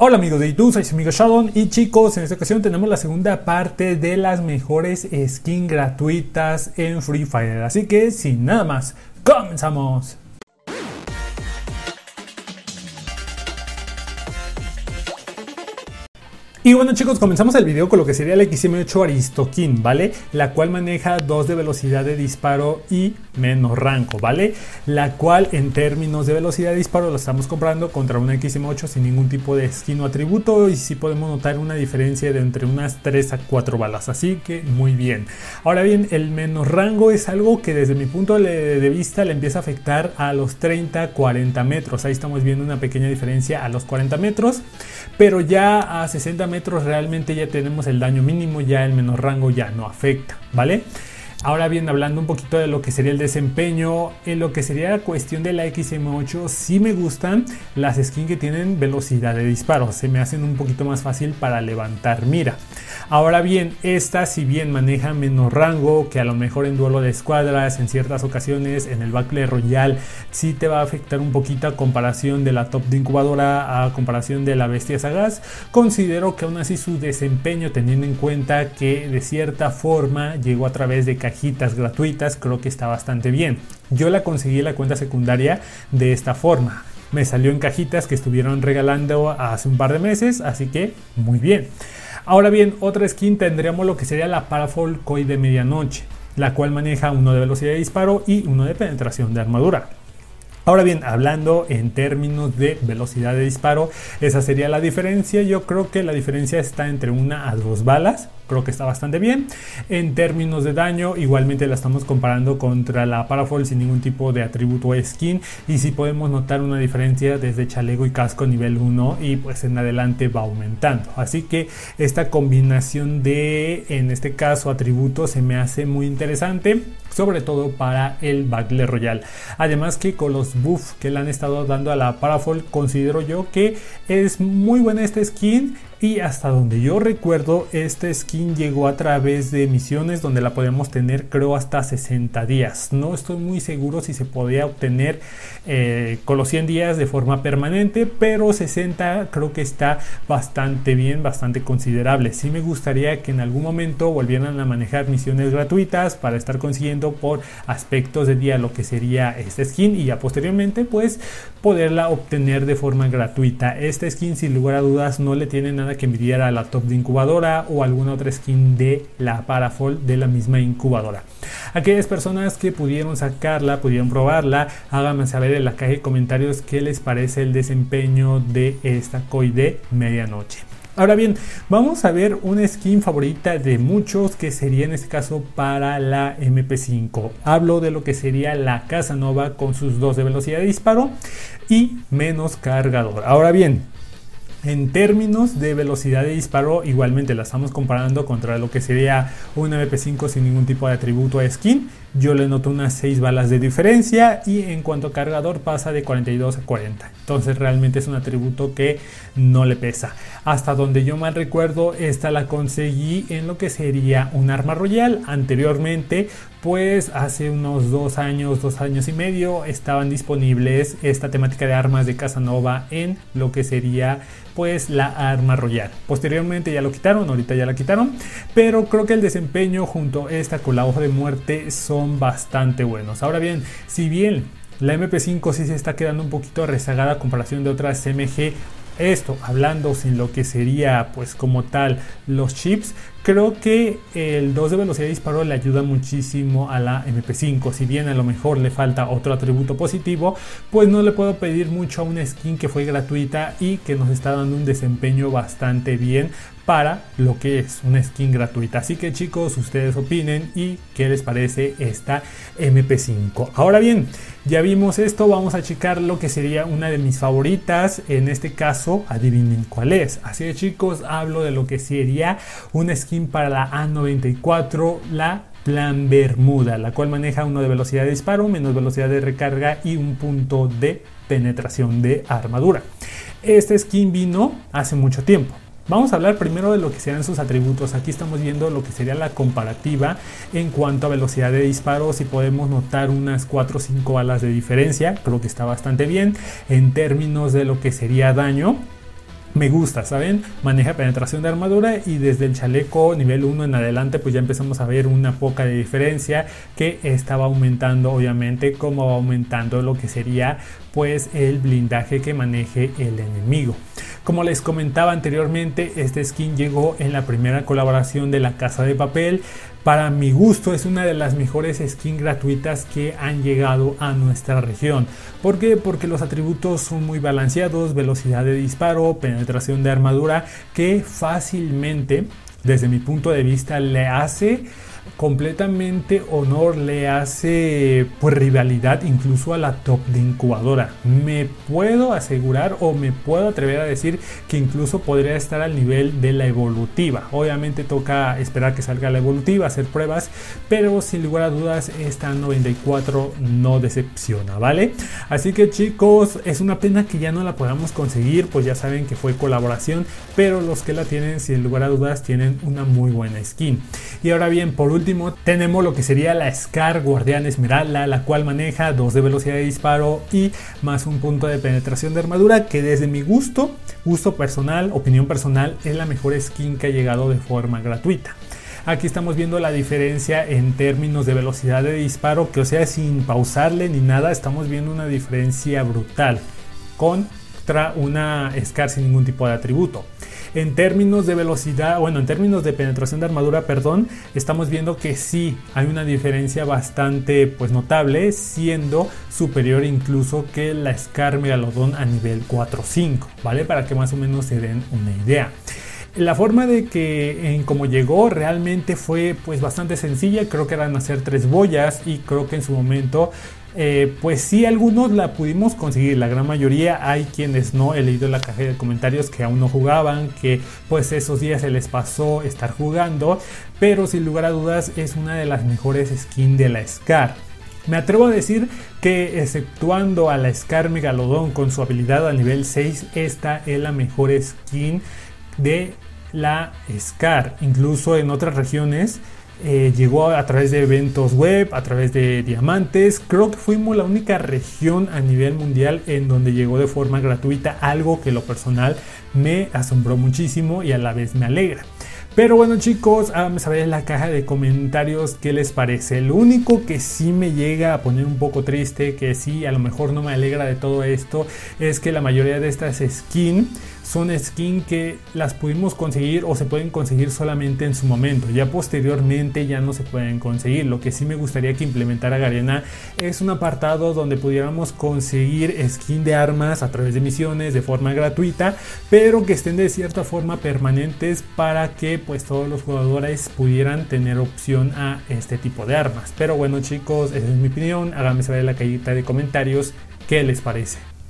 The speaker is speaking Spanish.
Hola amigos de YouTube, soy su amigo Sheldon y chicos, en esta ocasión tenemos la segunda parte de las mejores skins gratuitas en Free Fire. Así que sin nada más, ¡comenzamos! Y bueno chicos, comenzamos el video con lo que sería la XM8 Aristokin, ¿vale? La cual maneja 2 de velocidad de disparo y menos rango, ¿vale? La cual en términos de velocidad de disparo la estamos comprando contra una XM8 sin ningún tipo de skin o atributo. Y sí podemos notar una diferencia de entre unas 3 a 4 balas, así que muy bien. Ahora bien, el menos rango es algo que desde mi punto de vista le empieza a afectar a los 30-40 metros. Ahí estamos viendo una pequeña diferencia a los 40 metros, pero ya a 60 metros realmente ya tenemos el daño mínimo, ya el menos rango ya no afecta, ¿vale? Ahora bien, hablando un poquito de lo que sería el desempeño, en lo que sería la cuestión de la XM8, sí me gustan las skins que tienen velocidad de disparo, se me hacen un poquito más fácil para levantar mira. Ahora bien, esta si bien maneja menos rango, que a lo mejor en duelo de escuadras, en ciertas ocasiones, en el Battle Royale, sí te va a afectar un poquito a comparación de la top de incubadora, a comparación de la bestia sagaz, considero que aún así su desempeño, teniendo en cuenta que de cierta forma llegó a través de cajitas gratuitas, creo que está bastante bien. Yo la conseguí en la cuenta secundaria de esta forma. Me salió en cajitas que estuvieron regalando hace un par de meses, así que muy bien. Ahora bien, otra skin tendríamos lo que sería la Powerful Koi de medianoche, la cual maneja uno de velocidad de disparo y uno de penetración de armadura. Ahora bien, hablando en términos de velocidad de disparo, esa sería la diferencia. Yo creo que la diferencia está entre 1 a 2 balas. Creo que está bastante bien. En términos de daño, igualmente la estamos comparando contra la Powerful sin ningún tipo de atributo o skin. Y sí podemos notar una diferencia desde chaleco y casco nivel 1 y pues en adelante va aumentando. Así que esta combinación de, en este caso, atributos se me hace muy interesante, sobre todo para el Battle Royale. Además que con los buffs que le han estado dando a la Powerful, considero yo que es muy buena esta skin. Y hasta donde yo recuerdo, esta skin llegó a través de misiones donde la podemos tener, creo, hasta 60 días. No estoy muy seguro si se podía obtener con los 100 días de forma permanente, pero 60 creo que está bastante bien, bastante considerable. Sí me gustaría que en algún momento volvieran a manejar misiones gratuitas para estar consiguiendo por aspectos de día lo que sería esta skin y ya posteriormente pues poderla obtener de forma gratuita. Esta skin sin lugar a dudas no le tiene nada que envidiar a la top de incubadora o alguna otra skin de la Powerful de la misma incubadora. Aquellas personas que pudieron sacarla, pudieron probarla, háganme saber en la caja de comentarios qué les parece el desempeño de esta Koi de medianoche. Ahora bien, vamos a ver una skin favorita de muchos, que sería en este caso para la MP5. Hablo de lo que sería la Casanova con sus 2 de velocidad de disparo y menos cargador. Ahora bien, en términos de velocidad de disparo, igualmente la estamos comparando contra lo que sería una MP5 sin ningún tipo de atributo a skin. Yo le noto unas 6 balas de diferencia y en cuanto a cargador pasa de 42 a 40. Entonces realmente es un atributo que no le pesa. Hasta donde yo mal recuerdo, esta la conseguí en lo que sería un arma royal. Anteriormente, pues hace unos 2 años y medio, estaban disponibles esta temática de armas de Casanova en lo que sería pues la arma royal. Posteriormente ya lo quitaron, ahorita ya la quitaron, pero creo que el desempeño junto a esta con la hoja de muerte son bastante buenos. Ahora bien, si bien la MP5 sí se está quedando un poquito rezagada a comparación de otras MG, esto hablando sin lo que sería pues como tal los chips, creo que el 2 de velocidad de disparo le ayuda muchísimo a la MP5. Si bien a lo mejor le falta otro atributo positivo, pues no le puedo pedir mucho a una skin que fue gratuita y que nos está dando un desempeño bastante bien para lo que es una skin gratuita. Así que chicos, ustedes opinen y qué les parece esta MP5. Ahora bien, ya vimos esto, vamos a checar lo que sería una de mis favoritas. En este caso, adivinen cuál es. Así que chicos, hablo de lo que sería una skin para la A94, la Plan Bermuda, la cual maneja uno de velocidad de disparo, menos velocidad de recarga y un punto de penetración de armadura. Esta skin vino hace mucho tiempo. Vamos a hablar primero de lo que serán sus atributos. Aquí estamos viendo lo que sería la comparativa en cuanto a velocidad de disparo. Si podemos notar unas 4 o 5 balas de diferencia, creo que está bastante bien. En términos de lo que sería daño, me gusta, ¿saben? Maneja penetración de armadura y desde el chaleco nivel 1 en adelante pues ya empezamos a ver una poca de diferencia que estaba aumentando, obviamente, como va aumentando lo que sería pues el blindaje que maneje el enemigo. Como les comentaba anteriormente, este skin llegó en la primera colaboración de La Casa de Papel. Para mi gusto es una de las mejores skins gratuitas que han llegado a nuestra región. ¿Por qué? Porque los atributos son muy balanceados, velocidad de disparo, penetración de armadura, que fácilmente, desde mi punto de vista, le hace completamente honor, le hace pues rivalidad incluso a la top de incubadora. Me puedo asegurar o me puedo atrever a decir que incluso podría estar al nivel de la evolutiva. Obviamente toca esperar que salga la evolutiva, hacer pruebas, pero sin lugar a dudas esta 94 no decepciona, ¿vale? Así que chicos, es una pena que ya no la podamos conseguir, pues ya saben que fue colaboración, pero los que la tienen sin lugar a dudas tienen una muy buena skin. Y ahora bien, por último tenemos lo que sería la Scar Guardián Esmeralda, la cual maneja 2 de velocidad de disparo y más un punto de penetración de armadura, que desde mi gusto personal, opinión personal, es la mejor skin que ha llegado de forma gratuita. Aquí estamos viendo la diferencia en términos de velocidad de disparo, que o sea, sin pausarle ni nada, estamos viendo una diferencia brutal contra una Scar sin ningún tipo de atributo. En términos de velocidad, bueno, en términos de penetración de armadura, perdón, estamos viendo que sí hay una diferencia bastante pues notable, siendo superior incluso que la Scar Megalodon a nivel 4-5, ¿vale? Para que más o menos se den una idea. La forma de que en cómo llegó realmente fue pues bastante sencilla. Creo que eran hacer 3 boyas y creo que en su momento pues sí, algunos la pudimos conseguir, la gran mayoría. Hay quienes no, he leído en la caja de comentarios que aún no jugaban, que pues esos días se les pasó estar jugando, pero sin lugar a dudas es una de las mejores skins de la Scar. Me atrevo a decir que exceptuando a la Scar Megalodon con su habilidad a nivel 6, esta es la mejor skin de la Scar. Incluso en otras regiones llegó a través de eventos web, a través de diamantes. Creo que fuimos la única región a nivel mundial en donde llegó de forma gratuita, algo que lo personal me asombró muchísimo y a la vez me alegra. Pero bueno chicos, háganme saber en la caja de comentarios qué les parece. Lo único que sí me llega a poner un poco triste, que sí a lo mejor no me alegra de todo esto, es que la mayoría de estas skins son skins que las pudimos conseguir o se pueden conseguir solamente en su momento. Ya posteriormente ya no se pueden conseguir. Lo que sí me gustaría que implementara Garena es un apartado donde pudiéramos conseguir skin de armas a través de misiones de forma gratuita, pero que estén de cierta forma permanentes para que pues todos los jugadores pudieran tener opción a este tipo de armas. Pero bueno chicos, esa es mi opinión. Háganme saber en la cajita de comentarios qué les parece.